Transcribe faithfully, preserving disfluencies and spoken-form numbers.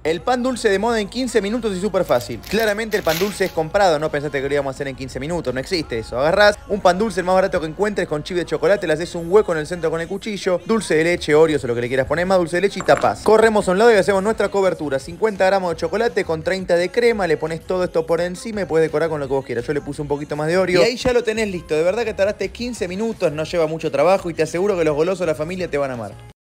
El pan dulce de moda en quince minutos y súper fácil. Claramente el pan dulce es comprado, no pensaste que lo íbamos a hacer en quince minutos, no existe eso. Agarrás un pan dulce el más barato que encuentres con chip de chocolate, le haces un hueco en el centro con el cuchillo, dulce de leche, Oreos o lo que le quieras poner más, dulce de leche y tapás. Corremos a un lado y hacemos nuestra cobertura. cincuenta gramos de chocolate con treinta de crema, le pones todo esto por encima y puedes decorar con lo que vos quieras. Yo le puse un poquito más de Oreo y ahí ya lo tenés listo. De verdad que tardaste quince minutos, no lleva mucho trabajo y te aseguro que los golosos de la familia te van a amar.